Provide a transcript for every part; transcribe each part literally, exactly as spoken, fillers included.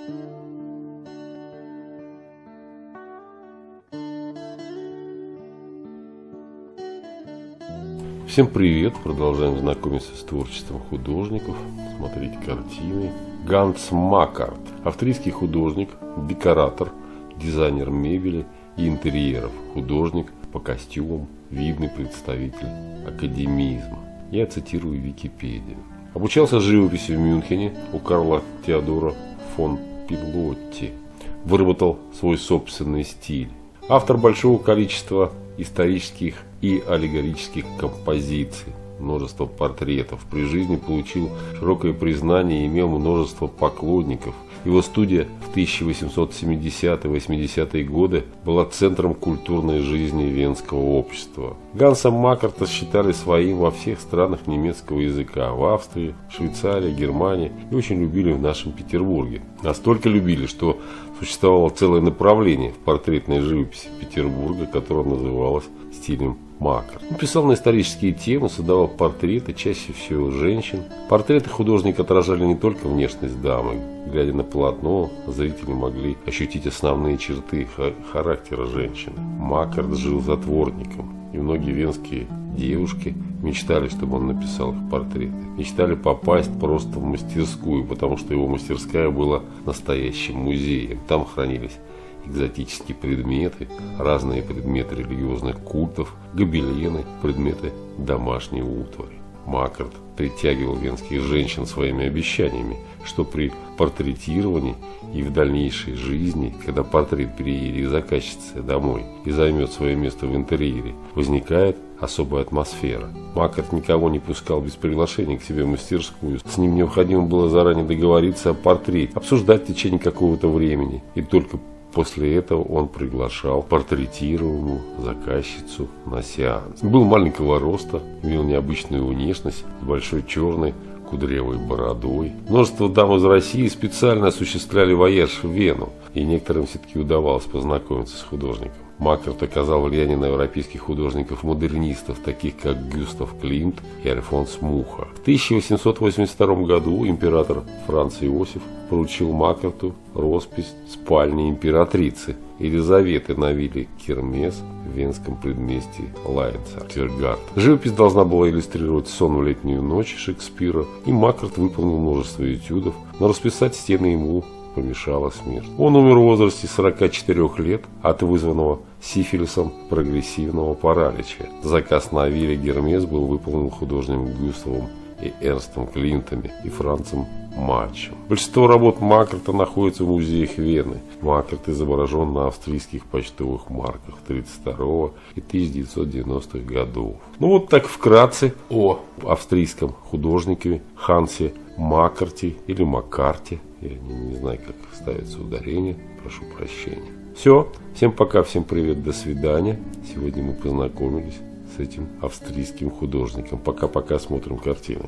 Всем привет! Продолжаем знакомиться с творчеством художников. Смотрите картины. Ганс Маккарт. Австрийский художник, декоратор, дизайнер мебели и интерьеров. Художник по костюмам, видный представитель академизма. Я цитирую Википедию. Обучался живописи в Мюнхене у Карла Теодора фон Пилотти. Выработал свой собственный стиль. Автор большого количества исторических и аллегорических композиций, множество портретов. При жизни получил широкое признание и имел множество поклонников. Его студия в тысяча восемьсот семидесятые — восьмидесятые годы была центром культурной жизни венского общества. Ганса Маккарта считали своим во всех странах немецкого языка, в Австрии, Швейцарии, Германии, и очень любили в нашем Петербурге. Настолько любили, что существовало целое направление в портретной живописи Петербурга, которое называлось стилем Маккарт. Он писал на исторические темы, создавал портреты, чаще всего женщин. Портреты художника отражали не только внешность дамы. Глядя на полотно, зрители могли ощутить основные черты характера женщины. Маккарт жил затворником, и многие венские девушки мечтали, чтобы он написал их портреты. Мечтали попасть просто в мастерскую, потому что его мастерская была настоящим музеем. Там хранились экзотические предметы, разные предметы религиозных культов, гобелены, предметы домашней утвари. Маккарт притягивал венских женщин своими обещаниями, что при портретировании и в дальнейшей жизни, когда портрет переедет заказчице домой и займет свое место в интерьере, возникает особая атмосфера. Маккарт никого не пускал без приглашения к себе в мастерскую. С ним необходимо было заранее договориться о портрете, обсуждать в течение какого-то времени, и только после этого он приглашал портретируемую заказчицу на сеанс. Был маленького роста, имел необычную внешность с большой черной кудрявой бородой. Множество дам из России специально осуществляли вояж в Вену, и некоторым все-таки удавалось познакомиться с художником. Маккарт оказал влияние на европейских художников-модернистов, таких как Гюстав Климт и Альфонс Муха. В тысяча восемьсот восемьдесят втором году император Франц Иосиф поручил Маккарту роспись спальни императрицы Елизаветы на вилле Кермес в венском предместье Лайнца. Живопись должна была иллюстрировать сон в летнюю ночь Шекспира, и Маккарт выполнил множество этюдов, но расписать стены ему помешала смерть. Он умер в возрасте сорока четырёх лет от вызванного сифилисом прогрессивного паралича. Заказ на вилле Гермес был выполнен художником Гюставом и Эрнстом Климтами и Францем Мачем. Большинство работ Маккарта находится в музеях Вены. Маккарт изображен на австрийских почтовых марках тридцать второго и тысяча девятьсот девяностых годов. Ну вот так вкратце о австрийском художнике Хансе Маккарте или Маккарте. Я не, не знаю, как ставится ударение. Прошу прощения. Все. Всем пока, всем привет, до свидания. Сегодня мы познакомились с этим австрийским художником. Пока-пока, смотрим картины.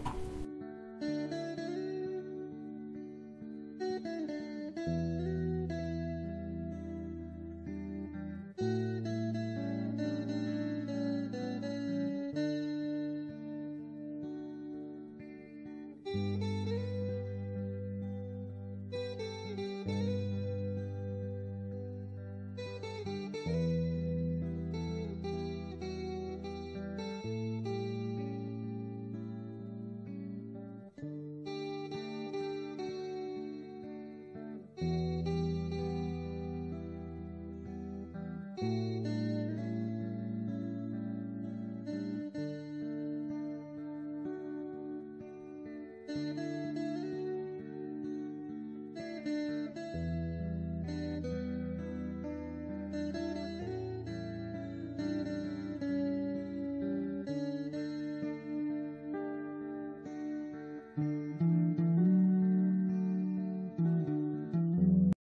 Thank you.